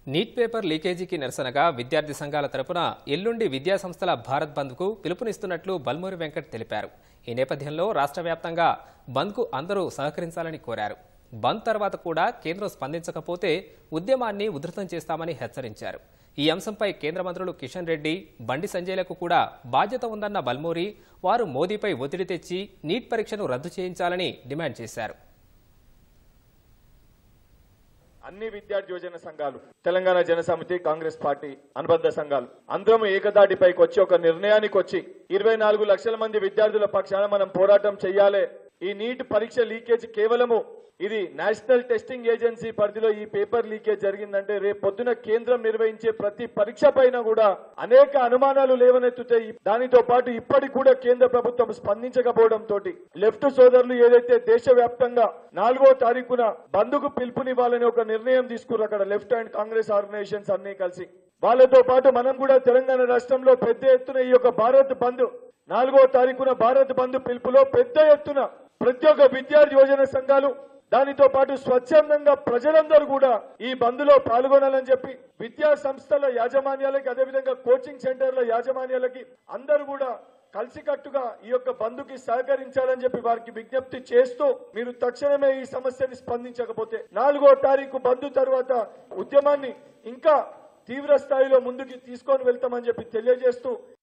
Neat paper లీకేజీకి నిరసనగా విద్యార్థి సంఘాల తరపున ఎల్లుండి విద్యాసంస్థల భారత్ బంద్కు పిలుపునిస్తున్నట్లు బల్మూరి వెంకట్ తెలిపారు. ఈ నేపథ్యంలో రాష్ట్ర వ్యాప్తంగా బంద్కు అందరూ సహకరించాలని కోరారు. బంద్ తర్వాత కూడా కేంద్రం స్పందించకపోతే ఉద్యమాన్ని ఉధృతం చేస్తామని హెచ్చరించారు. ఈ అంశంపై కేంద్ర మంత్రులు కిషన్ రెడ్డి, బండి సంజయ్లకు కూడా బాధ్యత ఉందన్న బల్మూరి వారు మోదీపై ఒత్తిడి తెచ్చి నీట్ పరీక్షను రద్దు చేయించాలని డిమాండ్ చేశారు. అన్ని విద్యార్థి యువజన సంఘాలు, తెలంగాణ జనసమితి, కాంగ్రెస్ పార్టీ అనుబంధ సంఘాలు అందరం ఏకదాటిపైకి వచ్చి ఒక నిర్ణయానికి వచ్చి 24 లక్షల మంది విద్యార్థుల పక్షాన మనం పోరాటం చేయాలి. ఈ నీట్ పరీక్ష లీకేజ్ కేవలము ఇది నేషనల్ టెస్టింగ్ ఏజెన్సీ పరిధిలో ఈ పేపర్ లీకేజ్ జరిగిందంటే రేపు పొద్దున కేంద్రం నిర్వహించే ప్రతి పరీక్ష పైన కూడా అనేక అనుమానాలు లేవనెత్తుతాయి. దానితో పాటు ఇప్పటికి కూడా కేంద్ర ప్రభుత్వం స్పందించకపోవడం తోటి లెఫ్ట్ సోదరులు ఏదైతే దేశవ్యాప్తంగా 4వ తారీఖున బంద్కు పిలుపునివ్వాలని ఒక నిర్ణయం తీసుకున్నారు. అక్కడ లెఫ్ట్ అండ్ కాంగ్రెస్ ఆర్గనైజేషన్స్ అన్ని కలిసి వాళ్ళతో పాటు మనం కూడా తెలంగాణ రాష్ట్రంలో పెద్ద ఎత్తున ఈ యొక్క భారత్ బంద్ 4వ తారీఖున భారత్ బంద్ పిలుపులో పెద్ద ఎత్తున ప్రతి ఒక్క విద్యార్థి యువజన సంఘాలు దానితో పాటు స్వచ్ఛందంగా ప్రజలందరూ కూడా ఈ బంద్లో పాల్గొనాలని చెప్పి విద్యా సంస్థల యాజమాన్యాలకి, అదేవిధంగా కోచింగ్ సెంటర్ల యాజమాన్యాలకి అందరూ కూడా కలిసికట్టుగా ఈ యొక్క బంద్కి సహకరించాలని చెప్పి వారికి విజ్ఞప్తి చేస్తూ మీరు తక్షణమే ఈ సమస్యని స్పందించకపోతే 4వ తారీఖు బంద్ తర్వాత ఉద్యమాన్ని ఇంకా తీవ్ర స్థాయిలో ముందుకు తీసుకొని వెళ్తామని చెప్పి తెలియజేస్తూ